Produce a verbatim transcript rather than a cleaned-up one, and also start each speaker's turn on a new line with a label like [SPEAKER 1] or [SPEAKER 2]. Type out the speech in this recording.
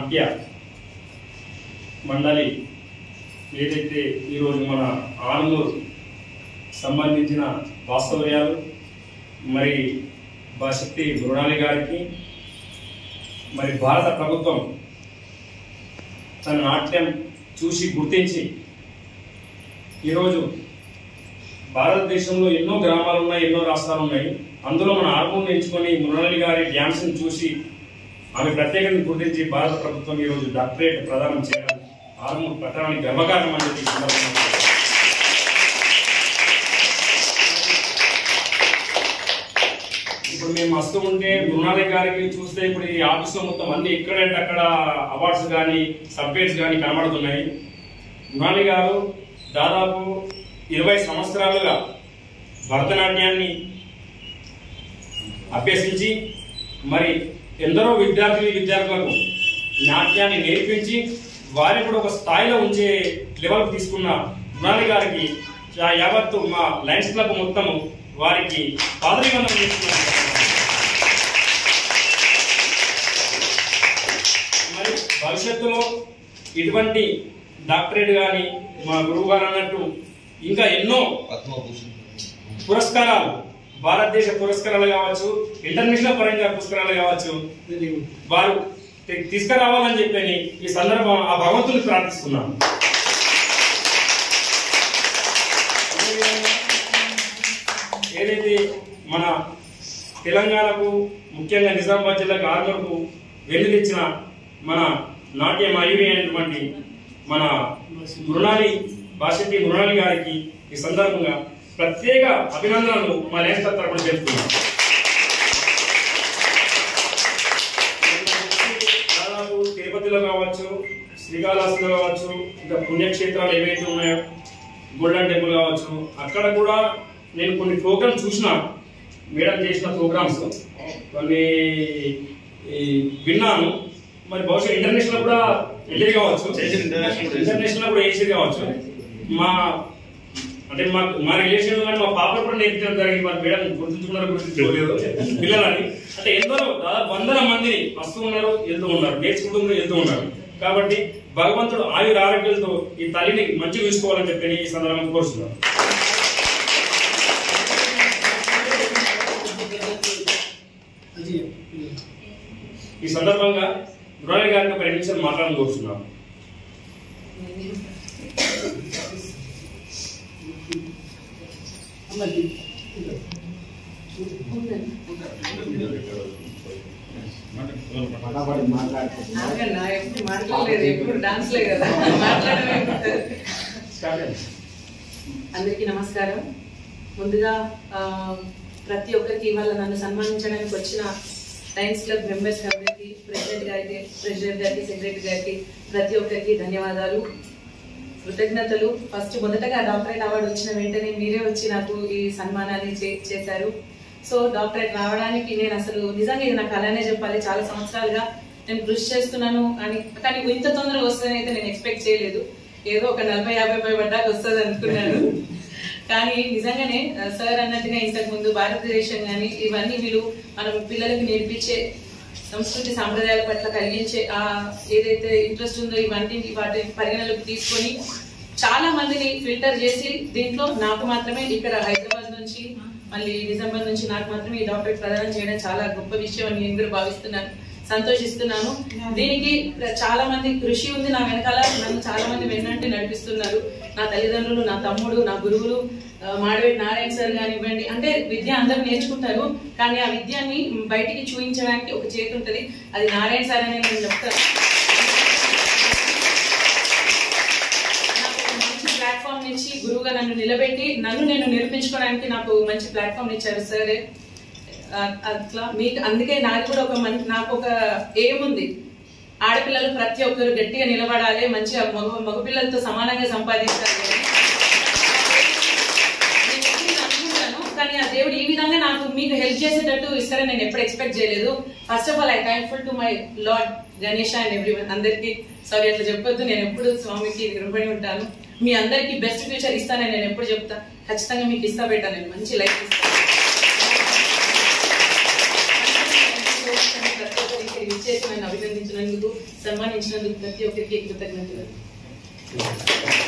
[SPEAKER 1] మాంక్య మండలి ఏదైతే ఈరోజు మన ఆర్మూర్ సంబంధించిన వాస్తవ్యాలు మరి బాశక్తి మృణాలి గారికి మరి భారత ప్రభుత్వం తన నాట్యం చూసి గుర్తించి ఈరోజు భారతదేశంలో ఎన్నో గ్రామాలు ఉన్నాయి, ఎన్నో రాష్ట్రాలు ఉన్నాయి. అందులో మన ఆర్మూర్ని ఎంచుకొని మృణాలి గారి డ్యాన్స్ని చూసి ఆమె ప్రత్యేకంగా గుర్తించి భారత ప్రభుత్వం ఈరోజు డాక్టరేట్ ప్రదానం చేయడం ఆర్మూర్ పట్టణానికి గర్వకారణం అనేది ఇప్పుడు మేము వస్తూ ఉంటే మృణాలి గారికి చూస్తే ఇప్పుడు ఈ ఆఫీస్లో మొత్తం అన్ని ఎక్కడంటే అక్కడ అవార్డ్స్ కానీ సబ్జెక్ట్స్ కానీ కనబడుతున్నాయి. మృణాలి గారు దాదాపు ఇరవై సంవత్సరాలుగా భరతనాట్యాన్ని అభ్యసించి మరి ఎందరో విద్యార్థులు విద్యార్థులకు నాట్యాన్ని నేర్పించి వారిని కూడా ఒక స్థాయిలో ఉంచే లెవెల్కి తీసుకున్న మృణాలి గారికి యావత్తు మా లయన్స్ క్లబ్ మొత్తము వారికి పాదవివందనం చేస్తున్నారు. మరి భవిష్యత్తులో ఇటువంటి డాక్టరేట్ కానీ మా గురువు గారు అన్నట్టు ఇంకా ఎన్నో పురస్కారాలు, భారతదేశ పురస్కారాలు కావచ్చు, ఇంటర్నేషనల్ పరంగా పురస్కారాలు కావచ్చు, వారు తీసుకురావాలని చెప్పని ఈ సందర్భం ఆ భగవంతుని ప్రార్థిస్తున్నాను. ఏదైతే మన తెలంగాణకు ముఖ్యంగా నిజామాబాద్ జిల్లాకు ఆర్మూర్కు వెన్నునిచ్చిన మన నాట్య మయూరి అయినటువంటి మన మృణాలి బాశక్తి మృణాలి గారికి ఈ సందర్భంగా ప్రత్యేక అభినందనలు మా లయన్స్ క్లబ్ తరపున తెలుపుతున్నాం. దాదాపు తిరుపతిలో కావచ్చు, శ్రీకాళహస్తిలో కావచ్చు, ఇంకా పుణ్యక్షేత్రాలు ఏవైతే ఉన్నాయో గోల్డెన్ టెంపుల్ కావచ్చు, అక్కడ కూడా నేను కొన్ని ప్రోగ్రామ్స్ చూసిన, మేడం చేసిన ప్రోగ్రామ్స్ కొన్ని విన్నాను. మరి బహుశా ఇంటర్నేషనల్ కూడా వెళ్ళి కావచ్చు, ఇంటర్నేషనల్ కూడా వేసేది కావచ్చు. మా అంటే మా మా రిలేషన్ కానీ మా పాపలు కూడా నేర్పించడం జరిగింది. మరి మేడం గుర్తుంచుకున్నారో గుర్తుంచుకోలేదు పిల్లలని. అంటే ఎందరో దాదాపు వందల మందిని వస్తూ ఉన్నారు, వెళ్తూ ఉన్నారు, నేర్చుకుంటూ వెళ్తూ ఉన్నారు. కాబట్టి భగవంతుడు ఆయుర ఆరోగ్యాలతో ఈ తల్లిని మంచిగా చూసుకోవాలని చెప్పి ఈ సందర్భంగా కోరుతున్నాను. ఈ సందర్భంగా మృణాలి గారిని ఒక రెండు నిమిషాలు మాట్లాడాలని కోరుతున్నాను.
[SPEAKER 2] అందరికీ నమస్కారం. ముందుగా ప్రతి ఒక్కరికి ఇవాళ నన్ను సన్మానించడానికి వచ్చిన లయన్స్ క్లబ్ మెంబర్స్ అందరికి, ప్రెసిడెంట్ గారికి, ప్రెసిడెంట్ గారికి, సెక్రటరీ గారికి ప్రతి ఒక్కరికి ధన్యవాదాలు, కృతజ్ఞతలు. ఫస్ట్ మొదటగా డాక్టరేట్ అవార్డు వచ్చిన వెంటనే మీరే వచ్చి నాకు ఈ సన్మానాన్ని చేశారు. సో డాక్టరేట్ రావడానికి నేను అసలు నిజంగా ఇది నాకు అలానే చెప్పాలి, చాలా సంవత్సరాలుగా నేను కృషి చేస్తున్నాను అని, కానీ ఇంత తొందరగా వస్తుందని అయితే నేను ఎక్స్పెక్ట్ చేయలేదు. ఏదో ఒక నలభై యాభై పై పడ్డాక వస్తుంది అనుకున్నాను. కానీ నిజంగానే సార్ అన్నట్టుగా ఇంతకు ముందు భారతదేశం కానీ ఇవన్నీ వీళ్ళు మనం పిల్లలకు నేర్పించే సంస్కృతి సాంప్రదాయాల పట్ల కలిగించే ఆ ఏదైతే ఇంట్రెస్ట్ ఉందో ఇవన్నీ వాటి పరిగణలోకి తీసుకొని చాలా మందిని ఫిల్టర్ చేసి దీంట్లో నాకు మాత్రమే ఇక్కడ హైదరాబాద్ నుంచి మళ్ళీ డిసెంబర్ నుంచి నాకు మాత్రమే ఈ డాక్టరేట్ ప్రదానం చేయడం చాలా గొప్ప విషయం అని నేను కూడా భావిస్తున్నాను, సంతోషిస్తున్నాను. దీనికి చాలా మంది కృషి ఉంది నా వెనకాల, నన్ను చాలా మంది వెన్నంటే నడిపిస్తున్నారు. నా తల్లిదండ్రులు, నా తమ్ముడు, నా గురువులు, మాడవేటి నారాయణ సార్ కానివ్వండి. అంటే విద్య అందరూ నేర్చుకుంటారు, కానీ ఆ విద్యాన్ని బయటికి చూపించడానికి ఒక చేతి ఉంటుంది, అది నారాయణ సార్ అని నేను చెప్తాను. నాకు మంచి ప్లాట్ఫామ్ నుంచి గురువుగా నన్ను నిలబెట్టి నన్ను నేను నిరూపించుకోవడానికి నాకు మంచి ప్లాట్ఫామ్ ఇచ్చారు సరే. అట్లా మీకు అందుకే నాకు కూడా ఒక నాకు ఒక ఎయిమ్ ఉంది, ఆడపిల్లలు ప్రతి ఒక్కరు గట్టిగా నిలబడాలి, మంచిగా మగ మగపిల్లలతో సమానంగా సంపాదించాలి అనుకుంటాను. కానీ ఆ దేవుడు ఈ విధంగా నాకు మీకు హెల్ప్ చేసేటట్టు ఇస్తారని నేను ఎప్పుడు ఎక్స్పెక్ట్ చేయలేదు. First of all I thankful to my lord Ganesh and everyone. అందరికి సారీ అట్లా చెప్పొద్దు, నేను ఎప్పుడు స్వామికి రుణపడి ఉంటాను. మీ అందరికి బెస్ట్ ఫ్యూచర్ ఇస్తానని నేను ఎప్పుడు చెప్తా, ఖచ్చితంగా మీకు ఇస్తా పెట్టాను, నేను మంచి లైఫ్ ఇస్తాను. చేసి నన్ను అభినందించినందుకు, సన్మానించినందుకు ప్రతి ఒక్కరికి కృతజ్ఞతలు.